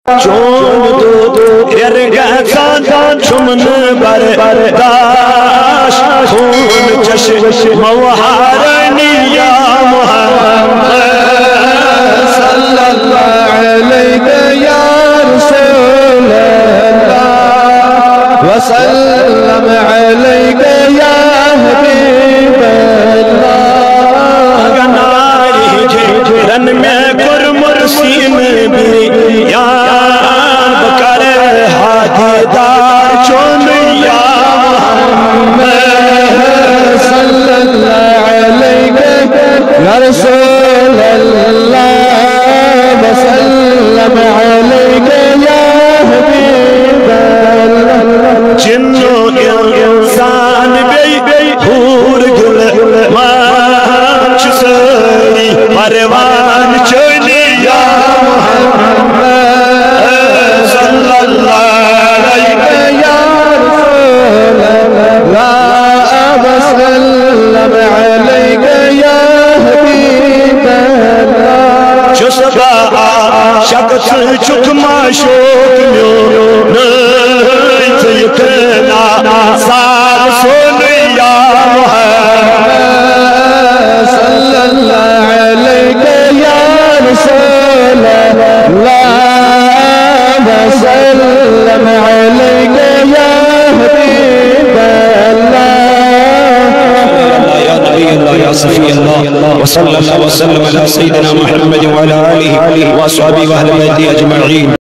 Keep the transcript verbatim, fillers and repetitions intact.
چون دو ررگزان چمن برداش خون چش موحرنی یا محمد صلی اللہ علیہ یا رسول اللہ وسلم علیہ یا حبیب اللہ گناری جرن میں گر مرسیم بھی یان بکر حادیدار چون یا محمد صلی اللہ علیہ یا رسول اللہ وسلم علیہ یا حبیب اللہ جنو انسان بی حور گل مانچ سری پروان چونی یا محمد صلی اللہ علیہ یا رسول اللہ وسلم علیہ یا حبیب اللہ چسبا شخص چکما شوک میو نیت یکنا سال سن یا محمد صلی اللہ علیہ یا رسول اللہ وسلم علیہ یا حبیب اللہ یا نبی اللہ یا صفی اللہ وصلی اللہ وسلم علی سیدنا محمد وعلی آلہ وصحبہ واہل بیتہ اجمعین.